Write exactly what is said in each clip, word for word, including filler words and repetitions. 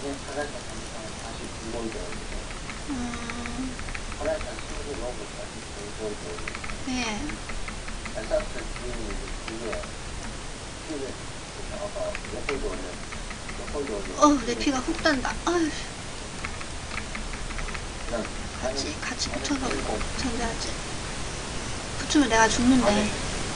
음. 네. 어우, 내 피가 훅 단다. 아휴. 같이, 같이 붙여서 견뎌야지. 붙으면 내가 죽는데.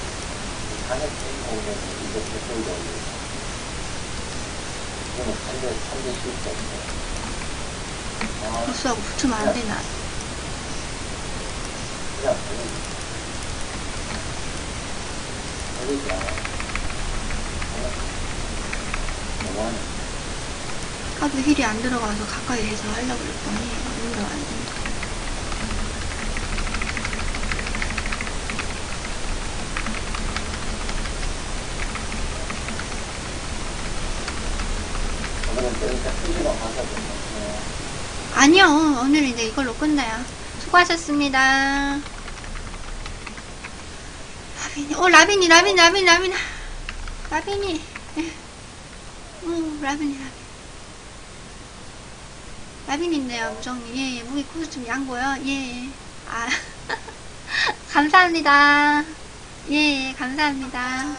버스하고 붙으면 안 되나? 카드 힐이 안 들어가서 가까이 해서 하려고 그랬더니 오히려 안 된다. 아니요, 오늘 이제 이걸로 끝나요. 수고하셨습니다. 라빈이, 어, 라빈이, 라빈이, 라빈이, 라빈이, 라빈이, 어, 라빈이, 라빈이, 라빈이 있네요, 무정님. 예, 예, 무기 코스튬 양보요. 예, 예. 아, 감사합니다. 예, 예, 감사합니다.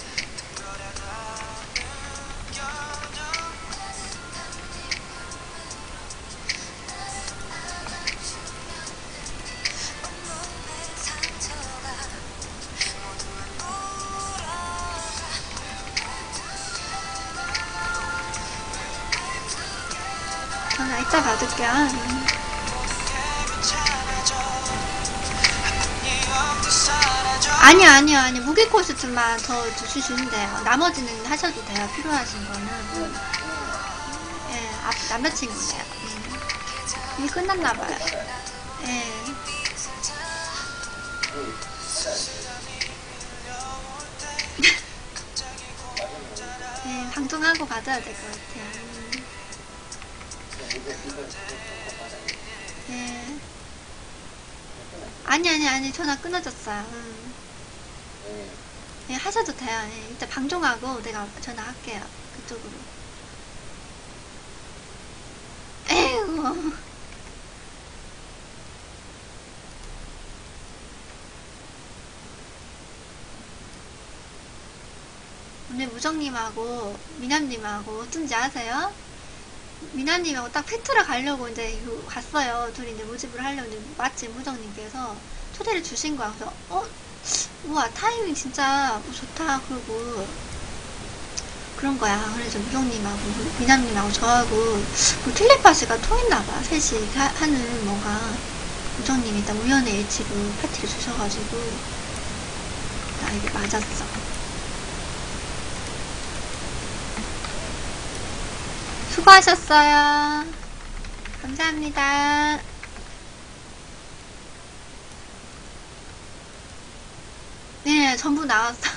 전화 이따 받을게요. 음. 아니요, 아니요, 아니요. 무기 코스튬만 더 주시면 돼요. 나머지는 하셔도 돼요. 필요하신 거는. 예, 앞, 남자친구네요. 음. 이게 끝났나봐요. 예. 예, 방송하고 받아야 될 것 같아요. 음. 예. 아니, 아니, 아니. 전화 끊어졌어요. 음. 예, 하셔도 돼요. 예, 일단 방송하고 내가 전화할게요. 그쪽으로. 에휴. 오늘 무정님하고 미나님하고 어쩐지 아세요? 미나님하고 딱 페트라 가려고 이제 갔어요. 둘이 이제 모집을 하려고 마침 무정님께서 초대를 주신 거야. 그래서 어? 우와, 타이밍 진짜 좋다. 그러고 그런 거야. 그래서 무정님하고 미나님하고 저하고 뭐 텔레파시가 통했나봐. 셋이 하, 하는 뭐가. 무정님이 일단 우연의 일치로 파티를 주셔가지고 나에게 맞았어. 수고하셨어요. 감사합니다. 네, 전부 나왔어.